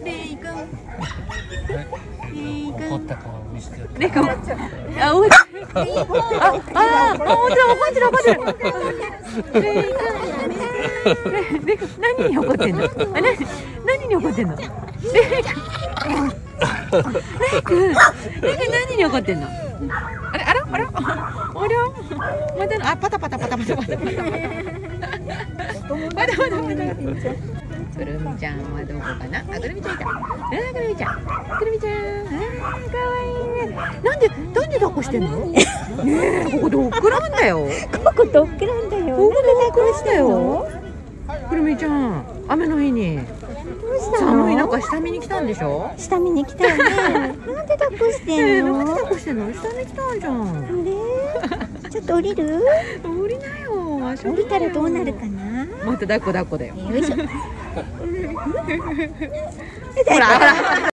レイくん。 怒った顔見せて。 レイくん。あ、おい。あ、怒ってる。レイくん。レイくん、何に怒ってんの？何に怒ってんの？レイくん、何に怒ってんの？あら、またの、パタ。くるみちゃんはどこかな。くるみちゃんいた。くるみちゃん。かわいいね。なんで抱っこしてんの？ねえ、ここドッグランだよ。 ここドッグランだよ。 ここドッグランだよ。くるみちゃん、雨の日に寒い中下見に来たんでしょ？ 下見に来たよね。なんで抱っこしてんの？ なんで抱っこしてんの？下見来たんじゃん。 ちょっと降りる？ 降りなよ。 降りたらどうなるかな？ また抱っこだよ。 よいしょ。 ほら。